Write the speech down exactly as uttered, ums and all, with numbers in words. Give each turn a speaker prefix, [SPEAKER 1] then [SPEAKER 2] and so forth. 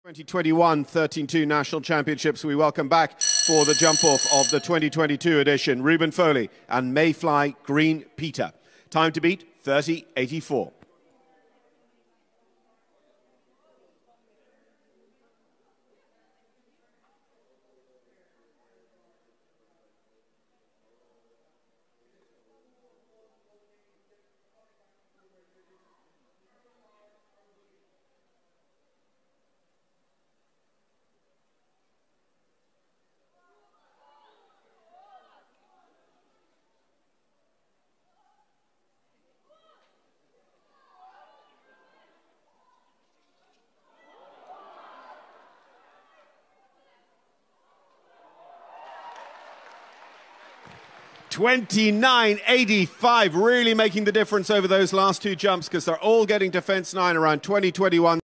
[SPEAKER 1] twenty twenty-one thirteen two National Championships. We welcome back for the jump-off of the twenty twenty-two edition, Ruben Foley and Mayfly Green Peter. Time to beat, thirty eighty-four. twenty-nine eighty-five, really making the difference over those last two jumps because they're all getting to fence nine around twenty twenty-one.